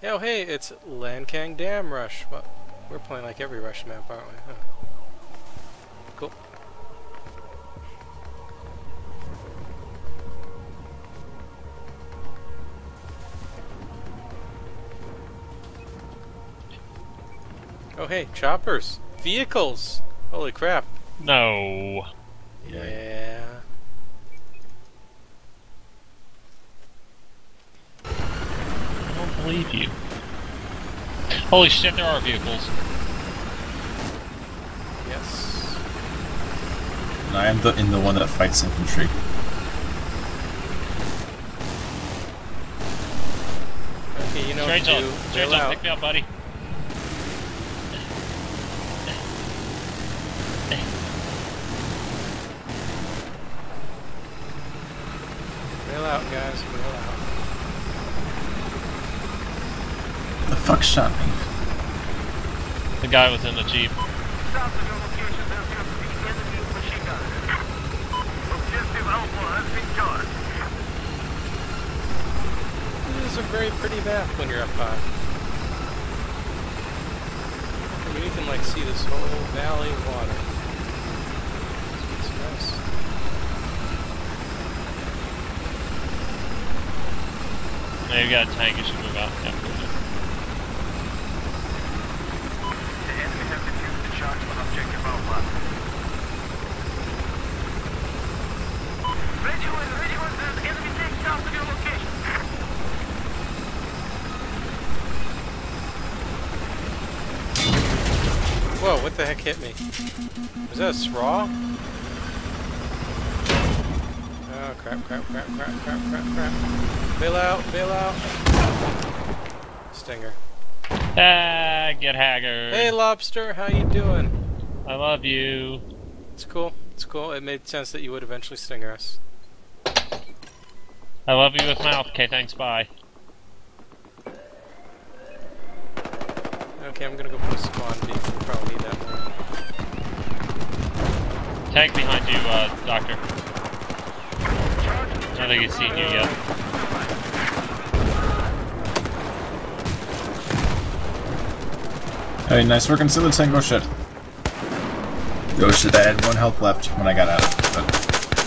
Oh, hey, it's Lancang Dam Rush. Well, we're playing like every Rush map, aren't we? Huh. Cool. Oh, hey, choppers. Vehicles. Holy crap. No. Yeah. I don't believe you. Holy shit, there are vehicles. Yes. And I am in the one that fights infantry. Okay, you know Strange what on. to do. Strange Bail on, out. pick me up, buddy. Bail out, guys. Bail out. The fuck shot me? The guy was in the Jeep. South of your location, there appears to be enemy machine gunners. Objective Alpha has been charged. This is a very pretty map when you're up high. I mean, you can like see this whole valley of water. It's nice. Now you've got a tank, you should move out. Yeah. The enemy has defused the charge on Objective Alpha. Ready when there's enemy tank south of your location. Whoa, what the heck hit me? Was that a straw? Oh, crap, crap, crap, crap, crap, crap, crap. Bail out, bail out. Stinger. Ah, get haggard. Hey, Lobster, how you doing? I love you. It's cool, it's cool. It made sense that you would eventually stinger us. I love you with mouth. Okay, thanks, bye. Okay, I'm gonna go put a spawn beacon. We'll probably need that more. Tank behind you, Doctor. I don't think he's seen you yet. Hey, nice work on Silla Tango shit. Oh shit, I had 1 health left when I got out of it. But...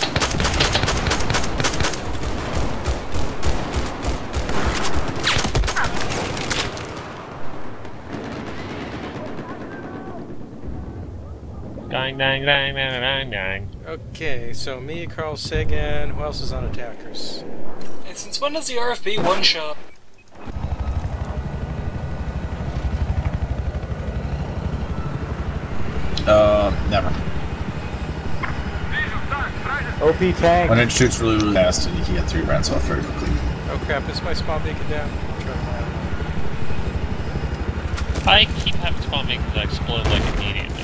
Dang, dang, dang, dang, dang, dang. Okay, so me, Carl Sagan, who else is on attackers? And since when does the RFB one-shot? Never. OP tank. When it shoots really, really fast, and you can get 3 rounds off very quickly. Oh crap, is my spawn beacon down? I'll try that. I keep having spawn beacons that explode like immediately.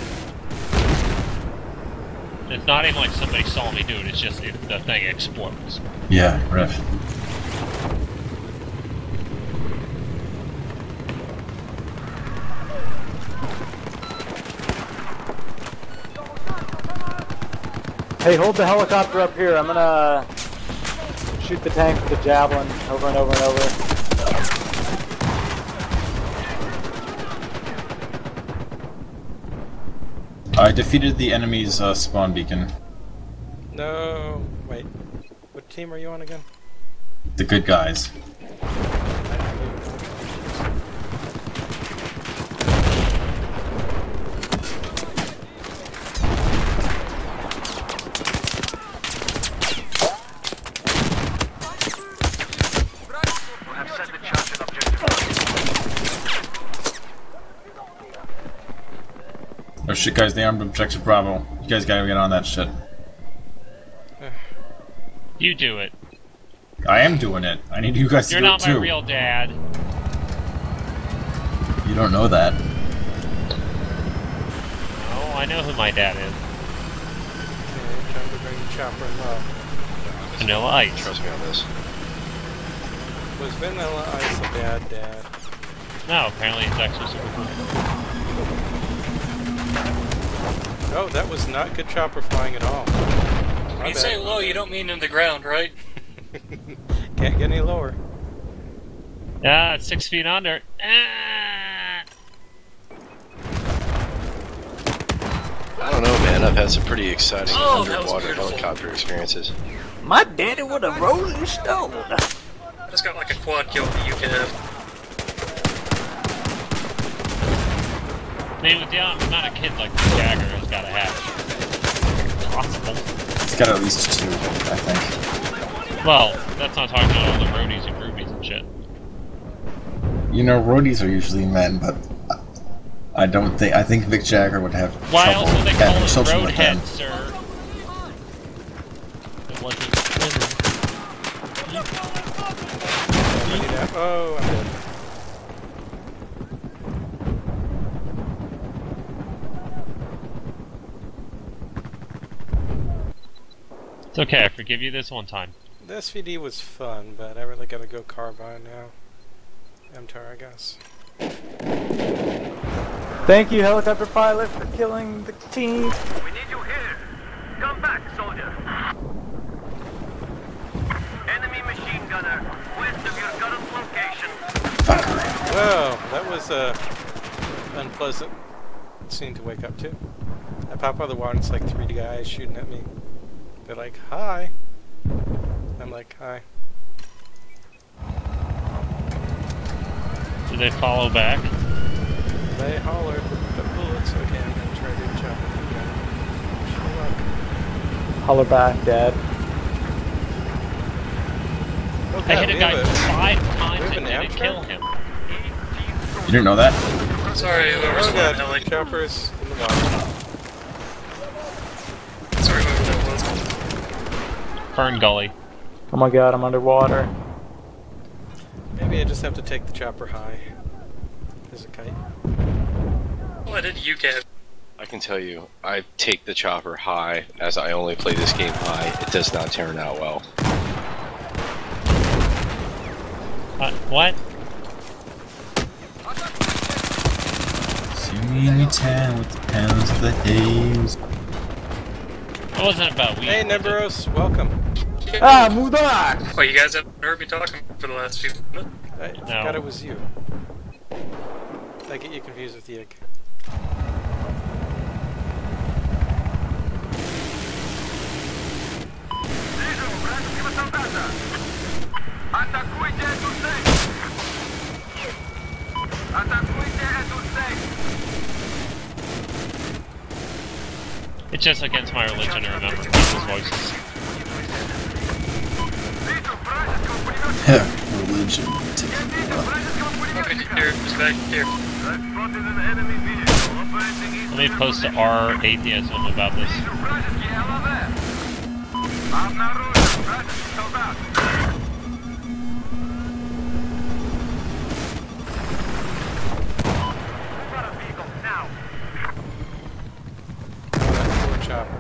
It's not even like somebody saw me do it, it's just the thing explodes. Yeah, riff. Hey, hold the helicopter up here. I'm gonna shoot the tank with the javelin over and over and over. I defeated the enemy's spawn beacon. No, wait. What team are you on again? The good guys. Have set the charge on Objective Alpha. Oh shit, guys, they armed Objective Bravo. You guys gotta get on that shit. You do it. I am doing it. I need you guys to You're do it not too. my real dad. You don't know that. Oh, I know who my dad is. Okay, trying to bring the chopper low. Vanilla Ice. Trust me on this. Was Vanilla Ice a bad dad? No, apparently he's actually super cool. Oh, that was not good chopper flying at all. When you say low, you don't mean in the ground, right? Can't get any lower. Yeah, it's 6 feet under. Ah! I don't know, man. I've had some pretty exciting Oh, that was underwater beautiful. helicopter experiences. My daddy was a rolling stone. I just got like a quad kill with the UKF. I mean, with the amount of kids like Jagger has got to have. Possible. It's got at least 2, I think. Well, that's not talking about all the roadies and groupies and shit. You know, roadies are usually men, but I don't think. I think Vic Jagger would have Why trouble else would they call having it children with them. roadhead, sir? It wasn't Oh, I'm dead. It's okay, I forgive you this one time. The SVD was fun, but I really gotta go carbine now. MTAR, I guess. Thank you, helicopter pilot, for killing the team. We need you here. Come back, soldier. Enemy machine gunner, west of your current location. Well, that was a unpleasant scene to wake up to. I pop out of the water and it's like 3 guys shooting at me. They're like, hi. I'm like, hi. Did they follow back? They hollered with the bullets. Okay, I'm gonna try to jump with you guys. Show up. Holler back, Dad. Oh, I God, hit a we guy have 5 times we have and an didn't Amtrak? kill him. You didn't know that? Sorry, whoever's Oh, flying God, heli. choppers in the water. Sorry, whoever that was. Fern Gully. Oh my god, I'm underwater. Maybe I just have to take the chopper high. As a kite. Oh, I did UKF. I can tell you, I take the chopper high, as I only play this game high. It does not turn out well. What? See me in your town with the pounds of the haze. It wasn't about weed. Hey, was it? Neberos, welcome. Ah, Mudak! Oh, you guys haven't heard me talking for the last few minutes? I forgot it was you. I get you confused with Yig. Вижу, вражеского солдата. Атакуйте эту цель. Атакуйте эту цель. It's just against my religion to remember people's voices. Вижу вражеского пулеметчика. Religion. Okay, here, just back here. I've spotted an enemy vehicle operating east. Let me post our atheism about this. Вижу вражеский ЛВ. Обнаружен вражеский солдат. Move out of vehicle now. Poor chopper.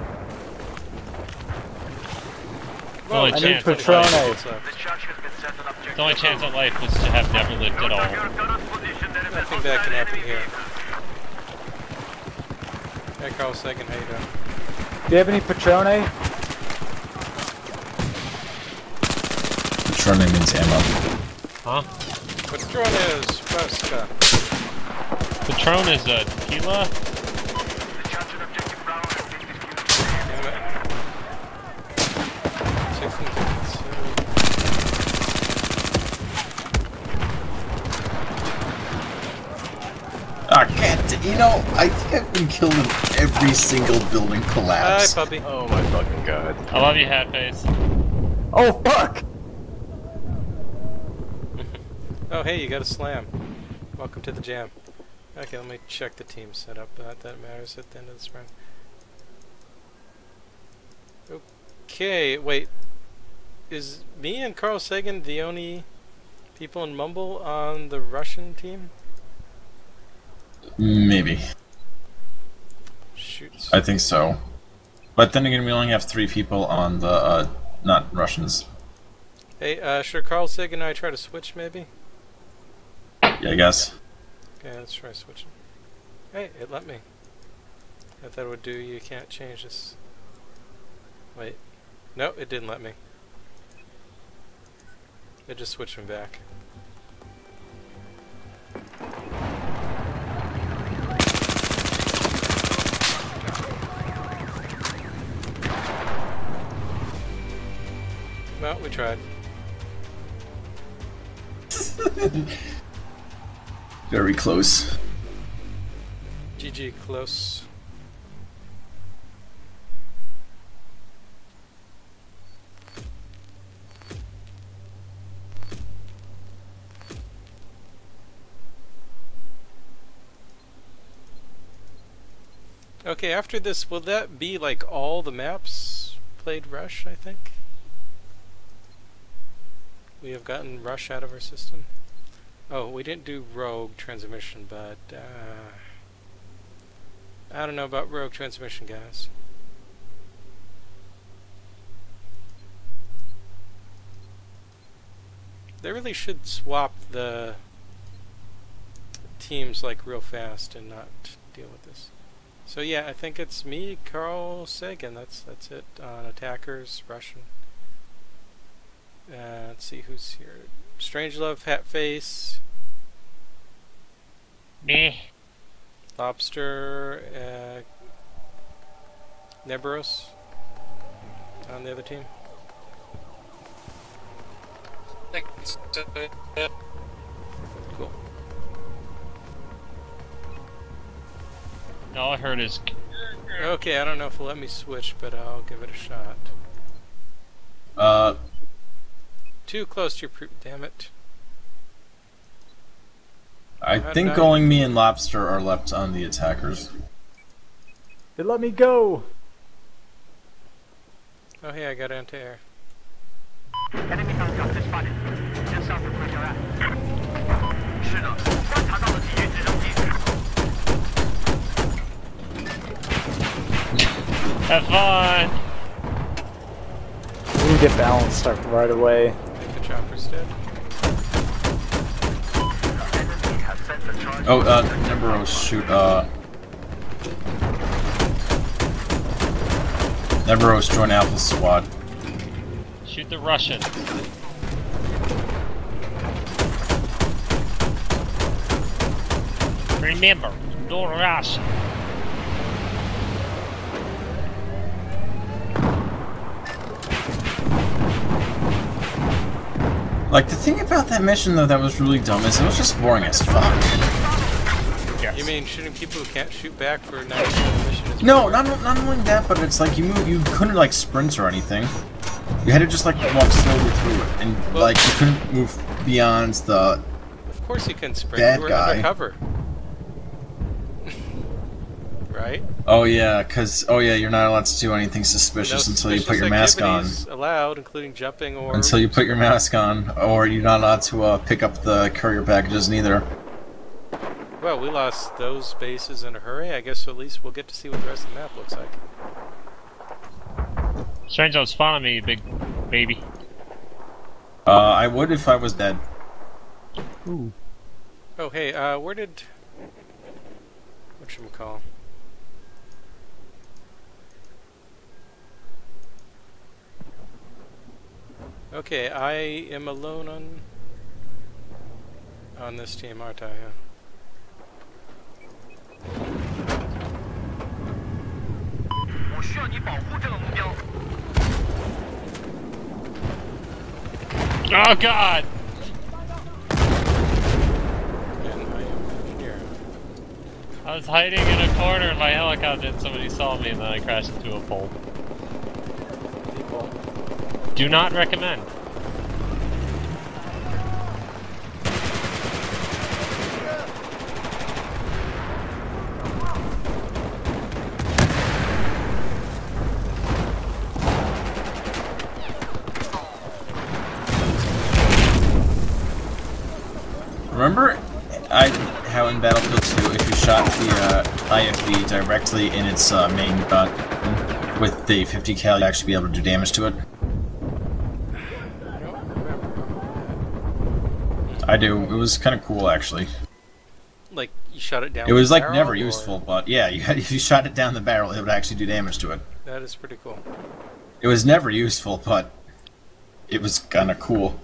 The only I need chance at Patrone. life, The charge has been set on objective. the only chance at life was to have never lived at Your all. current position, there is Nothing a bad can hostile happen enemy here. vehicle. Hey, Carl Sagan, how you doing? Do you have any Patrone? Patrone means ammo. Huh? Patrones, Fresca. Patron is a tequila? The charge on objective Bravo has been defused. Damn it. 16 tickets. Ah, can't. You know, I think I've been killed in every single building Hi, collapse. puppy. Oh my fucking god. I love you, Hatface. Oh, fuck! Oh, hey, you got a slam. Welcome to the jam. Okay, let me check the team setup. Not that matters at the end of this round. Okay, wait. Is me and Carl Sagan the only people in Mumble on the Russian team? Maybe. Shoot. I think so. But then again, we only have 3 people on the, not Russians. Hey, should Carl Sagan and I try to switch, maybe? Yeah, I guess. Okay, let's try switching. Hey, it let me. I thought it would do. You can't change this. Wait. No, it didn't let me. It just switched me back. tried. Very close. GG, close. Okay, after this, will that be like all the maps played Rush, I think? We have gotten Rush out of our system. Oh, we didn't do Rogue Transmission, but I don't know about Rogue Transmission, guys. They really should swap the teams like real fast and not deal with this. So yeah, I think it's me, Carl Sagan. That's it on attackers, Russian. Let's see who's here. Strangelove, Hatface, Meh. Lobster, Nebros on the other team. Thanks. Cool. All I heard is. Okay, I don't know if it'll let me switch, but I'll give it a shot. Too close to your damn it. I think only me and Lobster are left on the attackers. They let me go! Oh hey, I got anti-air. Enemy helicopter spotted. Just south of where you're at. 是的，观察到了敌人直升机。 Have fun! We can get balanced up right away. I think the chopper's dead. Oh, Nebros, shoot, Nebros, join Alpha Squad. Shoot the Russian. Remember, no Russian. Like, the thing about that mission, though, that was really dumb is it was just boring as fuck. Yes. You mean shooting people who can't shoot back for 90% of the mission is No, boring? not only that, but it's like you couldn't, like, sprint or anything. You had to just, like, walk slowly through it, and, Well, like, you couldn't move beyond the... Of course you can sprint. Bad We're guy. undercover. Right? Oh, yeah, you're not allowed to do anything suspicious No until you put suspicious your mask on. activities allowed, including jumping or... Until you put your mask on, or you're not allowed to pick up the courier packages neither. Well, we lost those bases in a hurry. I guess at least we'll get to see what the rest of the map looks like. Strange don't spawn on me, you big baby. I would if I was dead. Ooh. Oh, hey, where did... whatchamacall? Okay, I am alone on this team, aren't I? Huh? Oh god! And I am an engineer. I was hiding in a corner in my helicopter and somebody saw me and then I crashed into a pole. People. Do not recommend. Remember how in Battlefield 2, if you shot the IFV directly in its main gun with the 50 cal, you'd actually be able to do damage to it? I don't remember. I do. It was kind of cool, actually. Like, you shot it down It was the like barrel, never or- useful, but yeah, if you shot it down the barrel, it would actually do damage to it. That is pretty cool. It was never useful, but it was kind of cool.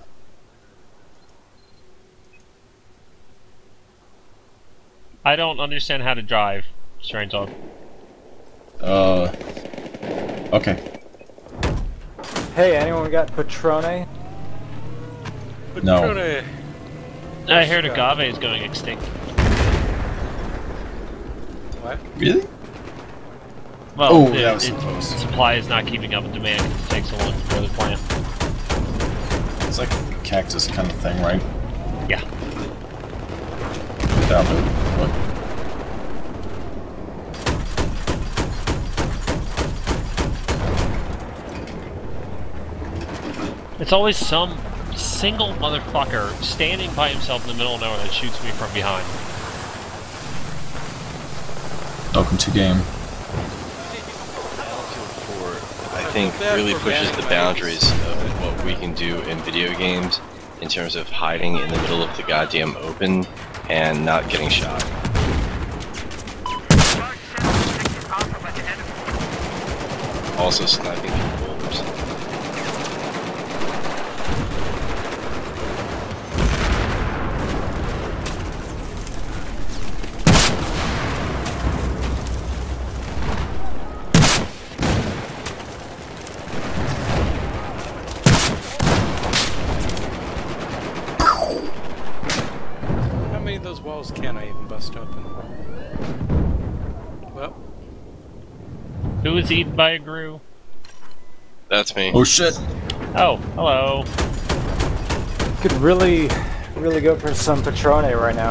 I don't understand how to drive, Strange Dog. Okay. Hey, anyone got Patrone? No. Patrone. I heard agave is going extinct. What? Really? Well, Oh, that was supposed. supply is not keeping up with demand because it takes so long to grow the plant. It's like a cactus kind of thing, right? Yeah. Down there. What? It's always some single motherfucker standing by himself in the middle of nowhere that shoots me from behind. Welcome to game. Battlefield 4, I think, really pushes the boundaries of what we can do in video games in terms of hiding in the middle of the goddamn open and not getting shot. Also sniping through boulders. How many of those walls can I even bust open? Well, Who was eaten by a grue? That's me. Oh shit! Oh, hello. Could really go for some Patrone right now.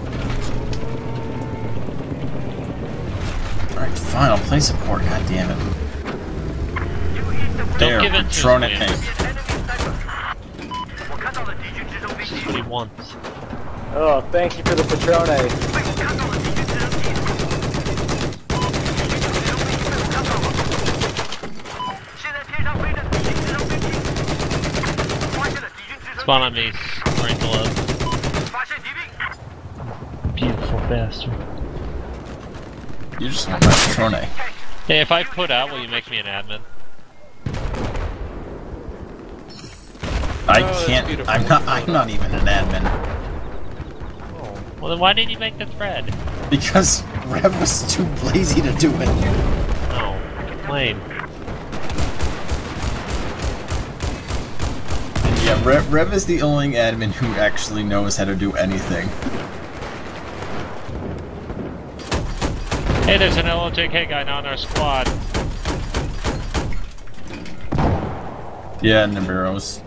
Alright, fine, I'll play support, god damn it. There, give in to his Patrone whims. tank. That's what he wants. Oh, thank you for the Patrone. Spawn on me, right below. Beautiful bastard. You just want my Patrone. Hey, if I put out, will you make me an admin? I that's can't. beautiful. I'm not even an admin. Well, then why didn't you make the thread? Because Rev was too lazy to do it. Oh, lame. Yeah, Rev is the only admin who actually knows how to do anything. Hey, there's an LLJK guy now in our squad. Yeah, Nibiros.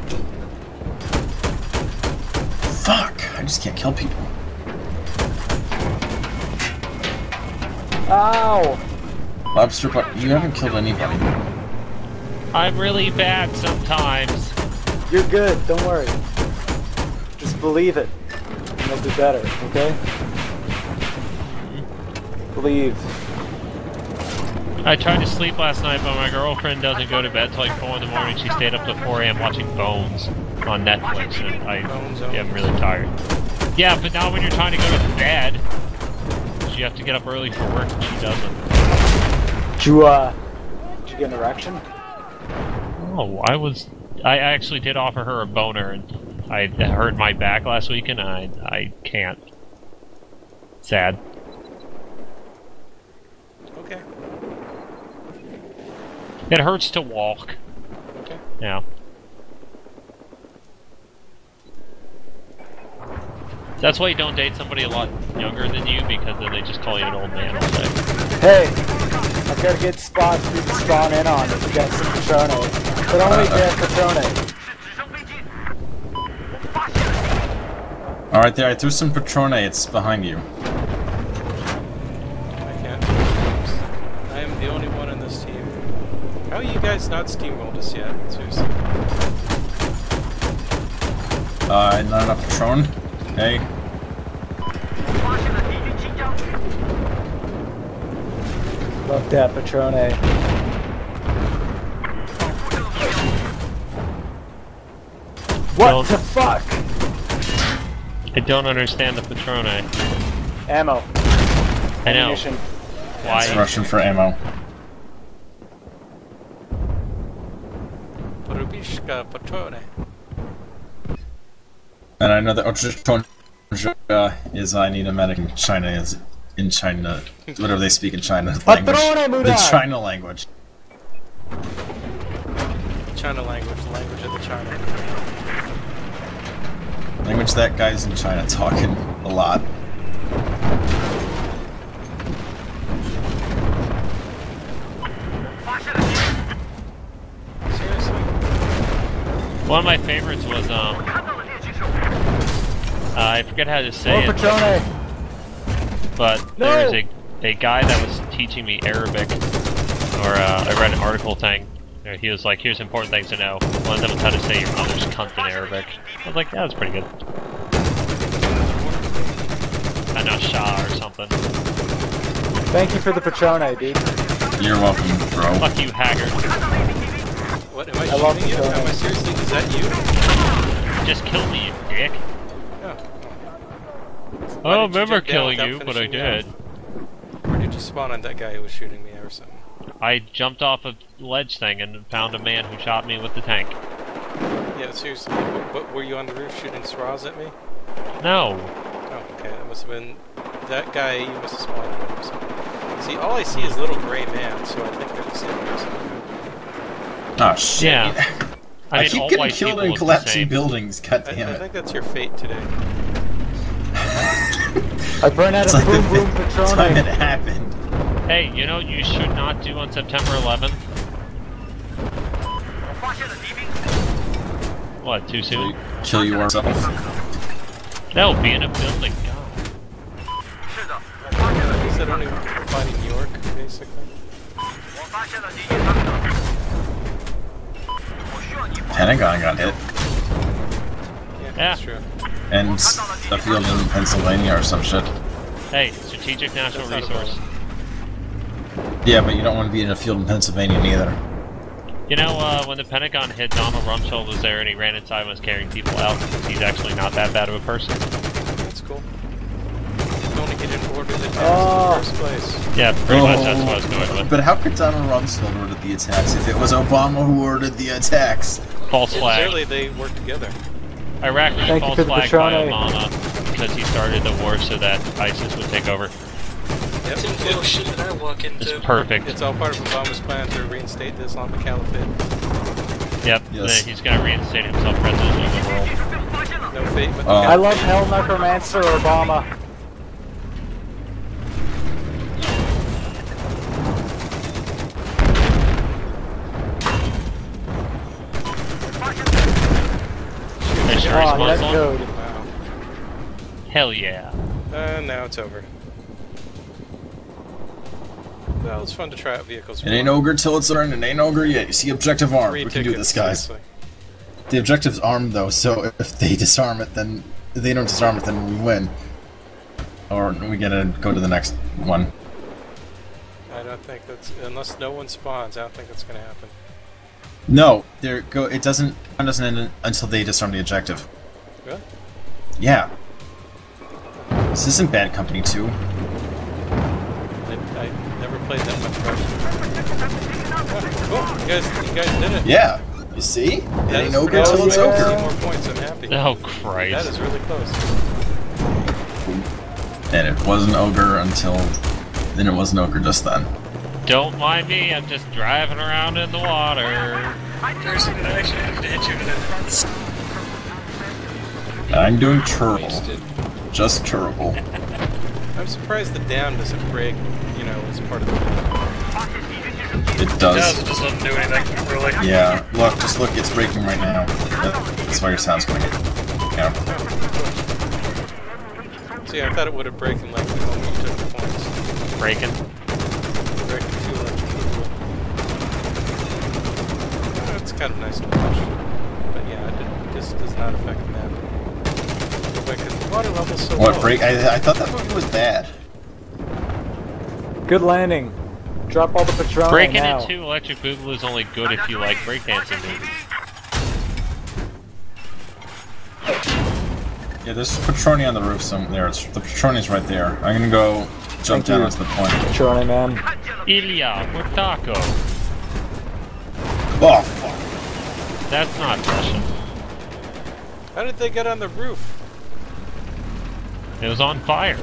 Fuck! I just can't kill people. Ow! Lobster, but you haven't killed anybody. I'm really bad sometimes. You're good, don't worry. Just believe it. And you'll do better, okay? Believe. I tried to sleep last night, but my girlfriend doesn't go to bed till like 4 in the morning. She stayed up till 4 a.m. watching Bones on Netflix, and I'm really tired. Yeah, but now when you're trying to go to bed, you have to get up early for work, and she doesn't. Did you get an erection? Oh, I actually did offer her a boner, and I hurt my back last week, and I can't. Sad. okay. It hurts to walk. Okay. Yeah. That's why you don't date somebody a lot younger than you, because then they just call you an old man all day. Hey! I've got a good spot for you to spawn in on if you got some Patrone. But only get Patrone. Alright, there, I threw some Patrone, it's behind you. I can't. I am the only one in this team. How are you guys not steamrolled us yet? Seriously. Not enough Patrone? Hey. Love that Patrone. What Don't- the fuck? I don't understand the Patrone. Ammo. I know. Ammunition. Why? It's rushing for ammo. Porubishka Patrone. And I know that Patrone is I need a medic in China is in China, whatever they speak in China language. Patrone, The Muda! China language. China language, the language of the China. Language that guy's in China talking a lot. Seriously? One of my favorites was I forget how to say it, Patrone! but No! there was a guy that was teaching me Arabic, or I read an article thing. He was like, "Here's important things to know." One of them was how to say your mother's cunt in Arabic. I was like, "Yeah, that's pretty good." I know Shah or something. Thank you for the Patrone, dude. You're welcome, bro. Fuck you, Haggard. What, am I love shooting you? Patrone. Am I seriously, is that you? Just kill me, you dick. Oh. I don't remember killing you, but I did. Where did you spawn on that guy who was shooting me or something? I jumped off a ledge thing and found a man who shot me with the tank. Yeah, seriously, what were you on the roof shooting straws at me? No. Oh, okay, that must have been that guy. You must have spawned on him or something. See, all I see is little gray man, so I think they're the same person. Oh shit. Yeah. I mean, keep all getting white killed people in look the collapsing same. buildings. God damn I it. think that's your fate today. I burned out It's a like boom the boom fifth time it Patrone. happened. Hey, you know what you should not do on September 11th? What, too soon? Kill yourself. No, be in a building. God. Is that only fighting New York, basically? Pentagon got hit. Yeah, Yeah. that's true. And a field in Pennsylvania or some shit. Hey, strategic national That's not a resource. Yeah, but you don't want to be in a field in Pennsylvania neither. You know, when the Pentagon hit, Donald Rumsfeld was there and he ran inside and was carrying people out because he's actually not that bad of a person. That's cool. Don't get in order the attacks Oh. in the first place. Yeah, pretty much that's what I was going with. But how could Donald Rumsfeld order the attacks if it was Obama who ordered the attacks? False flag. Clearly they work together. Iraq was Thank you false for the flag by Patrone. Obama because he started the war so that ISIS would take over. Yep. Tinfoil shit that I walk into. It's perfect. It's all part of Obama's plan to reinstate the Islamic Caliphate. Yep, Yes. he's gonna reinstate himself president of the world. No fate but the Oh. I love Hell Necromancer Obama. They sure is Oh, that Muslim. code. Wow. Hell yeah. Now it's over. Well, it's fun to try out vehicles. It ain't ogre till it's learned. It ain't ogre yet. You see objective armed. Free We can do tickets, this, guys. seriously. The objective's armed though, so if they disarm it, then if they don't disarm it, then we win. Or we gotta go to the next one. I don't think that's unless no one spawns. I don't think that's going to happen. No, it doesn't end until they disarm the objective. Really? Yeah. This isn't Bad Company 2. I never played that much Russian. Oh, you guys did it. Yeah. You see? It That ain't is ogre really till it's close. ogre. 2 more points. I'm happy. Oh That Christ. is really close. And it wasn't ogre until then. It wasn't ogre just then. Don't mind me, I'm just driving around in the water. Person that actually had to hit you in I'm doing turtle. Just turtle. I'm surprised the down doesn't break. You know, as part of the. It it does. does, it doesn't do anything, really. Yeah. Look, just look. It's breaking right now. That's why your sound's going. Yeah. See, I thought it would have broken like the moment you took the points. Breaking. Breaking too much. It's kind of nice to watch. But yeah, this does not affect the map. Because the water level's so What low. break? I thought that movie was bad. Good landing. Drop all the Patrone Breaking now. into Electric Boogaloo is only good if you like breakdancing movies. Yeah, there's Patroni on the roof somewhere. The Patroni's right there. I'm gonna go jump Thank down you. onto the point. Patrone, man. Ilya Murtako. Oh, fuck. That's not Russian. How did they get on the roof? It was on fire.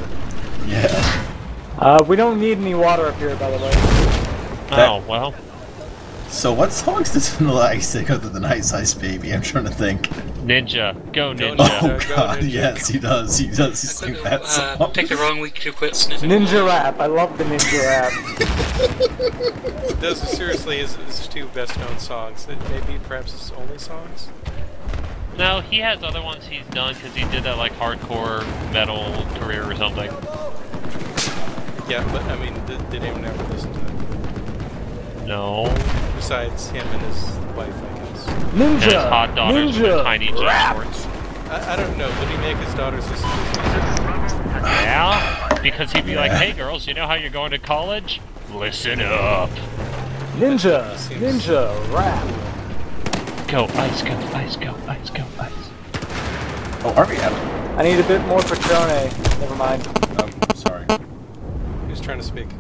Yeah. We don't need any water up here, by the way. Oh, well. So what songs does Vanilla Ice sing other than Ice Ice Baby? I'm trying to think. Ninja. Go Ninja. Oh god, yes, he does. He does. He sings that song. Pick the wrong week to quit sniffing. Ninja rap. I love the ninja rap. Those are seriously his two best known songs. Maybe perhaps his only songs? No, he has other ones he's done because he did that like hardcore metal career or something. Yeah, but I mean, did anyone ever listen to that? No. Besides him and his wife, I guess. And his hot daughters with tiny jean shorts. I don't know. Would he make his daughters listen to his music? Yeah, because he'd be like, "Hey girls, you know how you're going to college? Listen up." Ninja rap. Go ice, go ice, go ice, go ice. Oh, are we out? I need a bit more Patrone. Never mind. Oh, sorry. Who's trying to speak?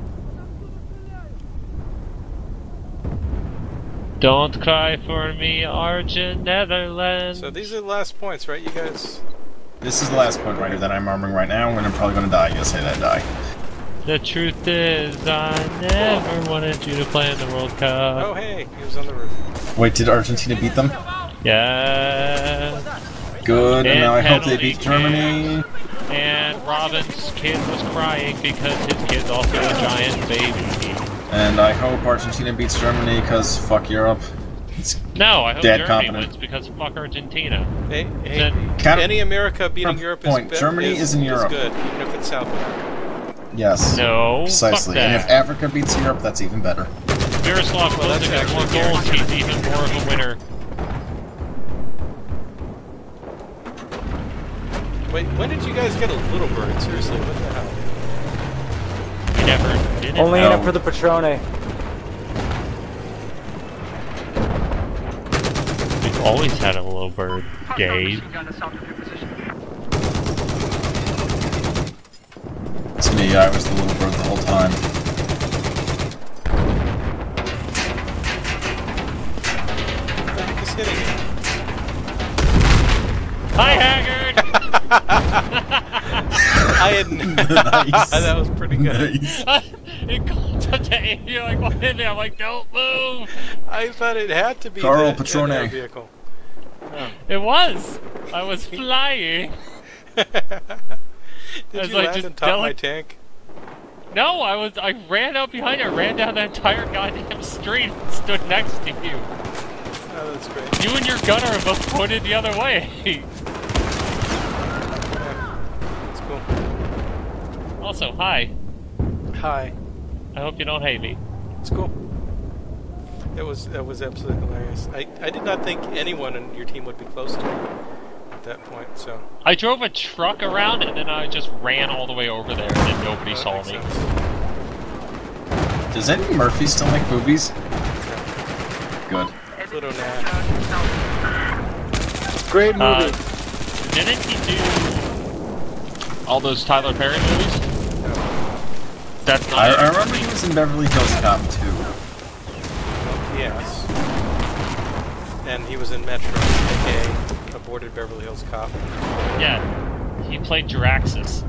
Don't cry for me, Argent Netherlands. So these are the last points, right, you guys? This is the last point right here that I'm armoring right now, and I'm probably gonna die. Yes, I die. The truth is, I never wanted you to play in the World Cup. Oh, hey, he was on the roof. Wait, did Argentina beat them? Yeah. Good, and now I hope they penalty beat Germany. And Robin's kid was crying because his kid's also a giant baby. And I hope Argentina beats Germany, because fuck Europe. It's No, I hope dead Germany confident. wins because fuck Argentina. Hey, Then- any America beating Europe point. Germany is in Europe. good, even if it's South America. Yes. No, Precisely. fuck And that. if Africa beats Europe, that's even better. Miroslav Well, that's Klose gets more actually goals, he's even more of a winner. Wait, when did you guys get a little bird? Seriously, what the hell? We never did it. Only No. enough for the Patrone. We've always had a little bird, Gabe. It's me, I was the little bird the whole time. What the heck is hitting me? Hi, Haggard! I had Nice. that was pretty good. Nice. It comes up to aim, you're like, what in there? I'm like, don't move! I thought it had to be Carl the Patrone. air vehicle. It was! I was flying! Did was you like land just on top of my deli- tank? No, I ran out behind you, I ran down the entire goddamn street and stood next to you. Oh, that's great. You and your gunner are both pointed the other way. That's cool. Also, hi. Hi. I hope you don't hate me. It's cool. That was absolutely hilarious. I did not think anyone in your team would be close to me at that point, so... I drove a truck around and then I just ran all the way over there and then nobody saw makes me. sense. Does Eddie Murphy still make movies? Good. Pluto Nash. Great movie. Didn't he do all those Tyler Perry movies? That's not I remember he was in Beverly Hills Cop 2. Yes. And he was in Metro, aka Aborted Beverly Hills Cop. Yeah, he played Juraxis.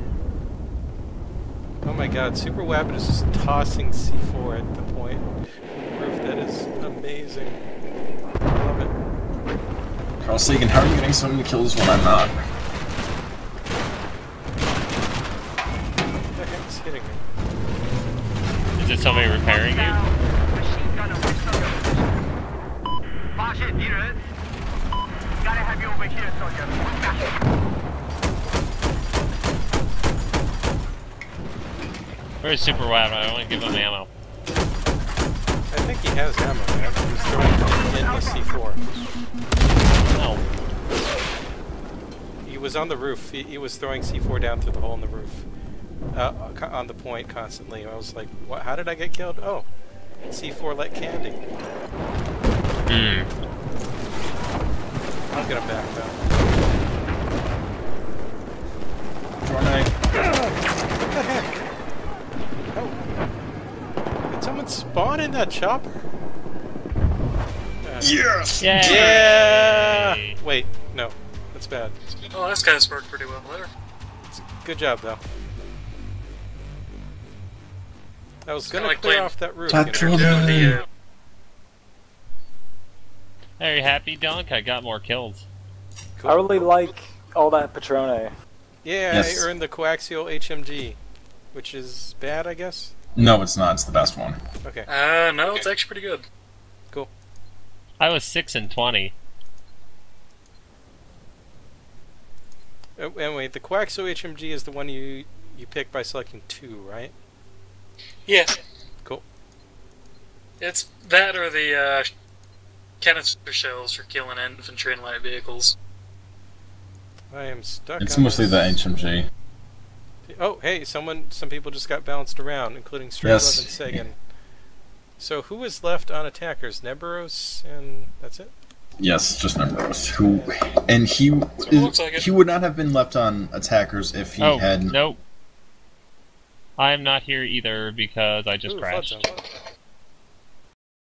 Oh my god, Super Wabbit is just tossing C4 at the point from the roof. That is amazing. I love it. Carl Sagan, how are you getting so many kills when I'm not? What the heck is hitting me? Is it somebody repairing you? Gotta have you over here, soldier. Where's Super Wab? I only give him ammo. I think he has ammo, man. He's throwing it in the C4. No. He was on the roof. He was throwing C4 down through the hole in the roof. On the point constantly. I was like, what? How did I get killed? Oh, C4 like candy. Hmm. I'll get him back though. Tornado. What the heck? Oh. Did someone spawn in that chopper? Yes! Yay! Yeah! Wait, no. That's bad. Oh, this guy's worked pretty well there. Good job, though. I was gonna like clear playing- off that roof. Top you know? Patrone. Are you happy, Dunk? I got more kills. Cool. I really like all that Patrone. Yeah, Yes. I earned the coaxial HMG, which is bad, I guess. No, it's not. It's the best one. Okay. No, it's actually pretty good. Cool. I was 6 and 20. And wait, the coaxial HMG is the one you pick by selecting 2, right? Yeah. Cool. It's that or the canister shells for killing infantry and light vehicles. I am stuck. It's on mostly the this. HMG. Oh, hey, some people just got bounced around, including Straight Yes. Love and Sagan. So who was left on attackers? Neberos, and that's it? Yes, just Neberos. Who, and he looks like it. he would not have been left on attackers if he Oh, had. nope. I am not here either because I just Ooh, crashed. Flood Zone.